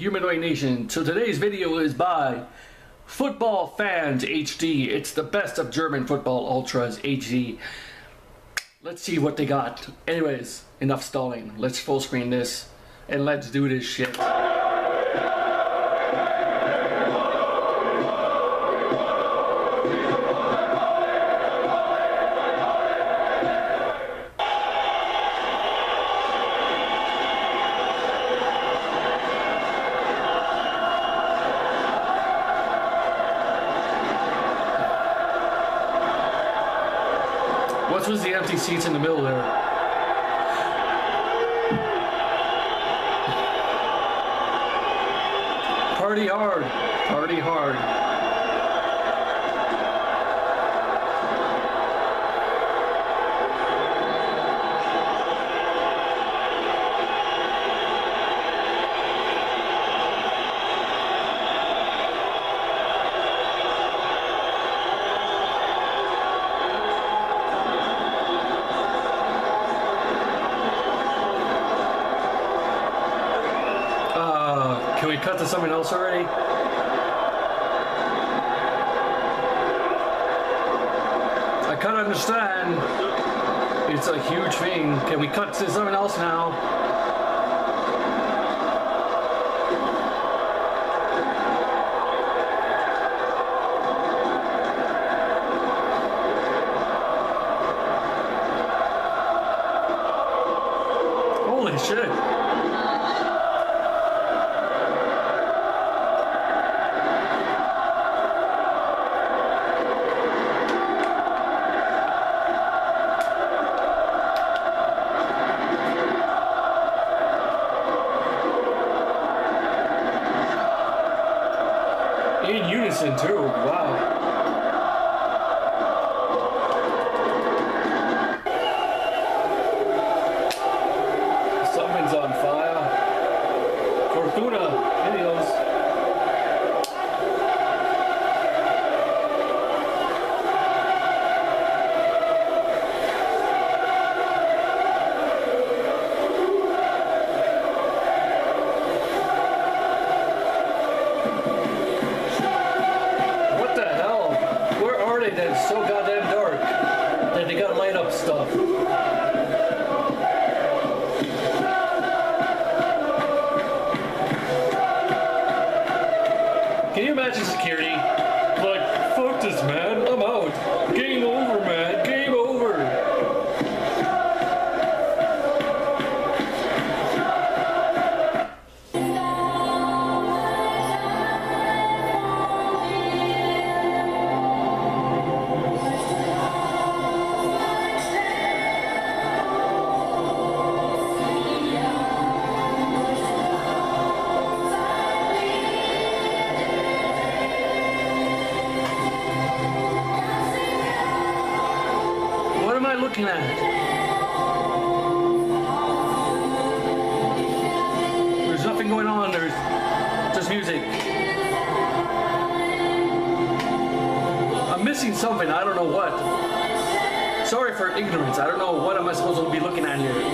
Humanoid Nation. So today's video is by Football Fans HD. It's the best of German football ultras HD. Let's see what they got. Anyways, enough stalling. Let's full screen this and let's do this shit. What was the empty seats in the middle there? Party hard. Party hard. Can we cut to something else already? I kind of understand. It's a huge thing. Can we cut to something else now? Holy shit. In unison too, wow. Something's on fire. Fortuna videos. That's so goddamn dark that they gotta light up stuff. Can you imagine security? Like, fuck this, man, I'm out. Game over, man, game over. What am I looking at? There's nothing going on, there's just music. I'm missing something, I don't know what. Sorry for ignorance, I don't know what am I supposed to be looking at here.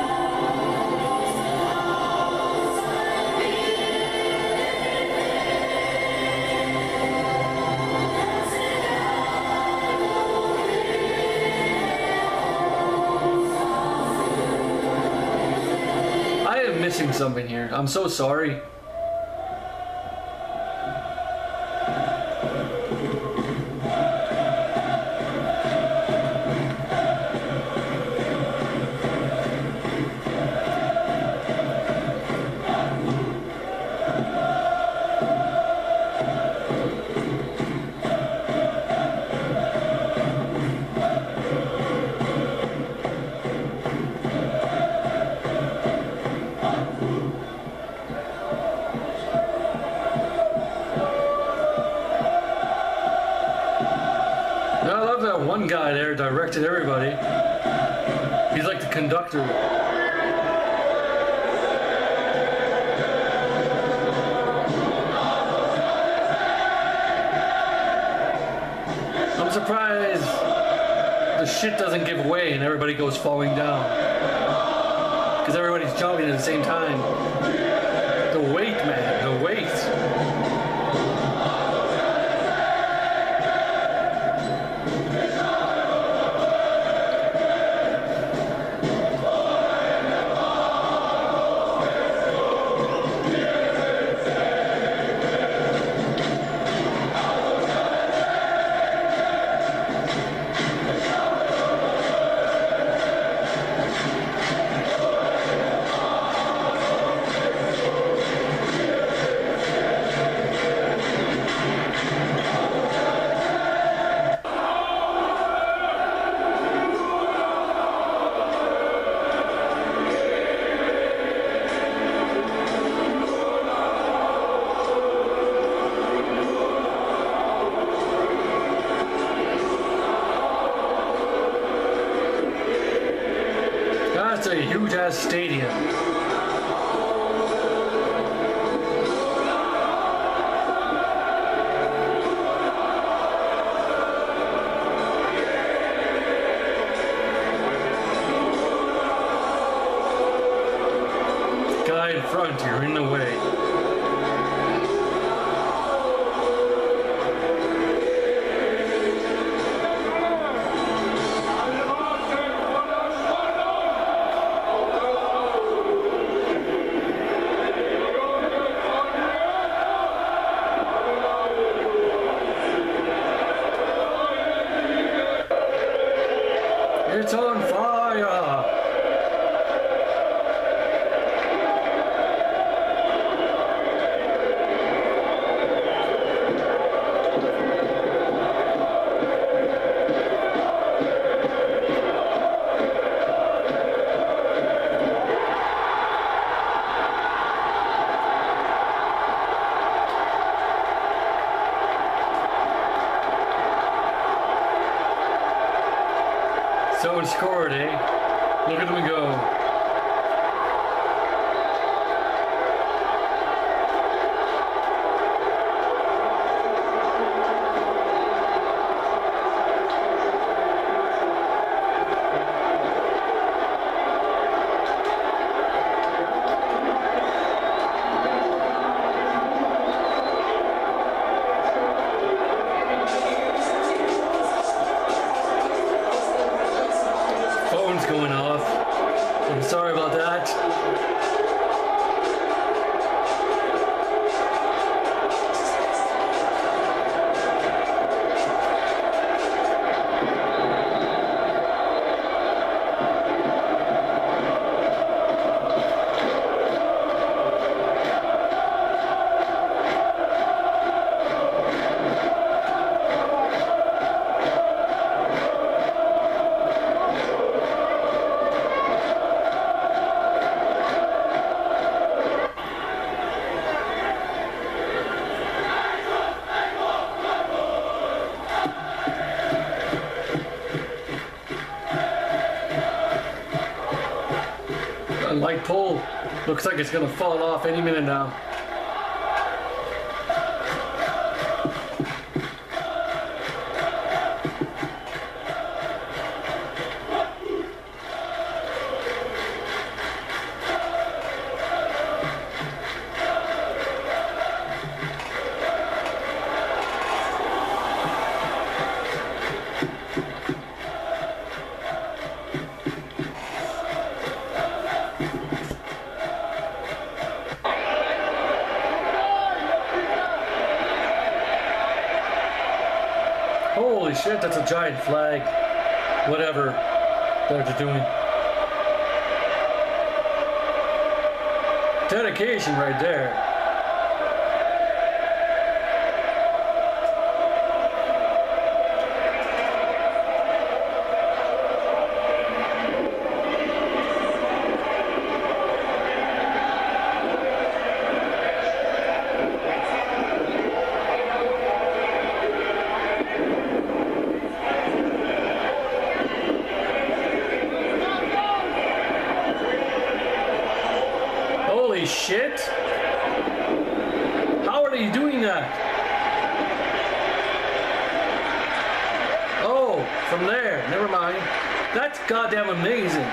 Missing something here. I'm so sorry. I love that one guy there directed everybody. He's like the conductor. I'm surprised the shit doesn't give way and everybody goes falling down. Because everybody's jumping at the same time. The weight, man. That's a huge ass stadium. Guy in front, you're in the way. It's on fire! Someone scored, eh? Look at them go. Phone's going off. I'm sorry about that. Light pole looks like it's gonna fall off any minute now. Holy shit, that's a giant flag. Whatever they're doing. Dedication right there. Holy shit! How are they doing that? Oh, from there. Never mind. That's goddamn amazing.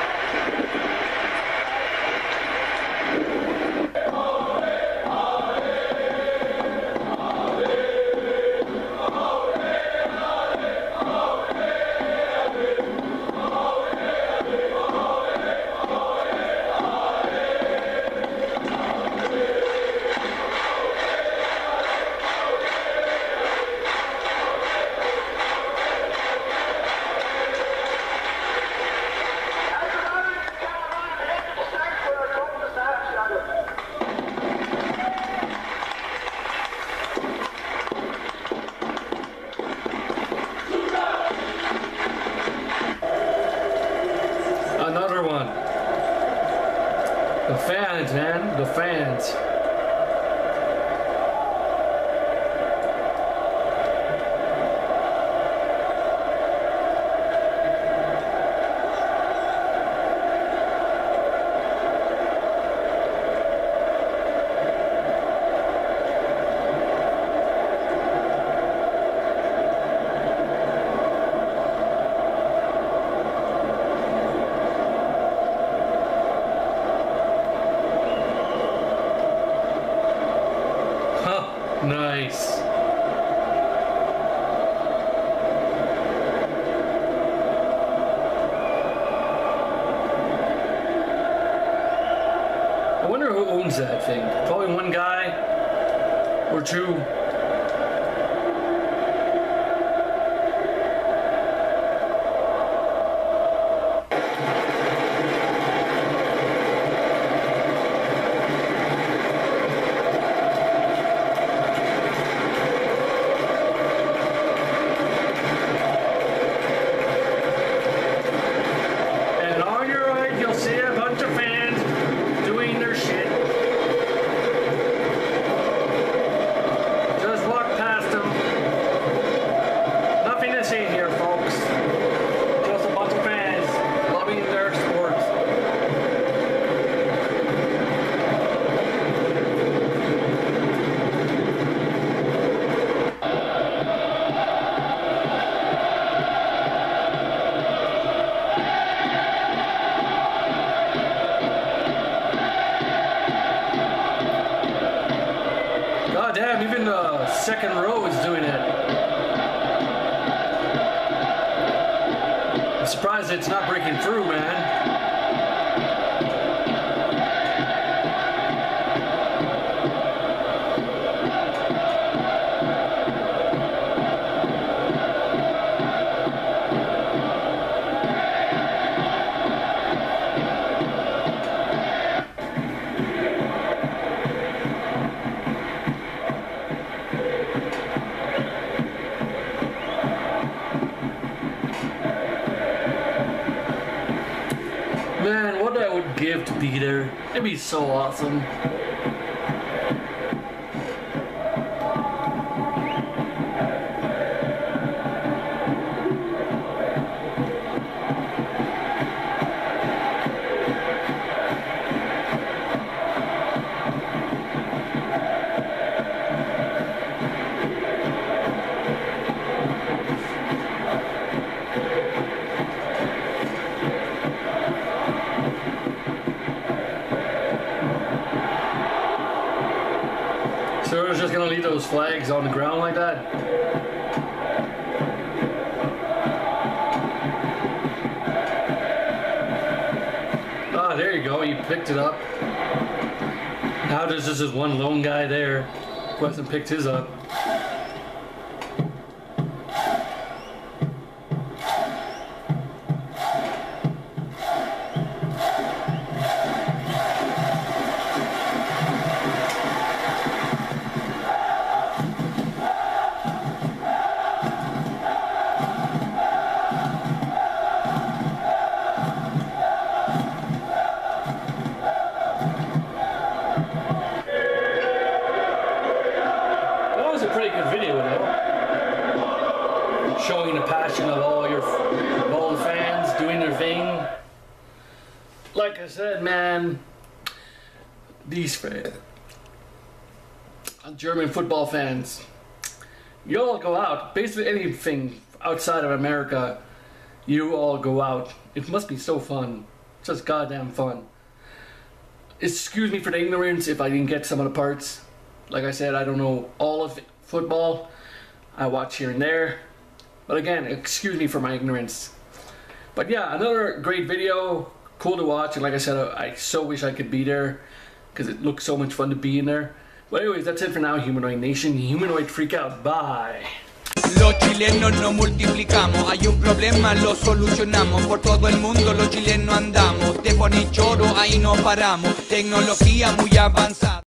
Another one. The fans, man. The fans. Nice. I wonder who owns that thing. Probably one guy or two. God damn, even the second row is doing it. I'm surprised it's not breaking through, man. Man, what I would give to be there. It'd be so awesome. So we're just gonna leave those flags on the ground like that? Ah, there you go, you picked it up. Now there's just this one lone guy there who hasn't picked his up. A pretty good video though, showing the passion of all the fans doing their thing. Like I said, man, these German football fans, you all go out. Basically anything outside of America, you all go out. It must be so fun, just goddamn fun. Excuse me for the ignorance if I didn't get some of the parts. Like I said, I don't know all of football. I watch here and there. But again, excuse me for my ignorance. But yeah, another great video. Cool to watch. And like I said, I so wish I could be there because it looks so much fun to be in there. But anyways, that's it for now, Humanoid Nation. Humanoid Freak out. Bye. Los chilenos nos multiplicamos, hay un problema, lo solucionamos. Por todo el mundo los chilenos andamos, de Bonichoro ahí no paramos. Tecnología muy avanzada.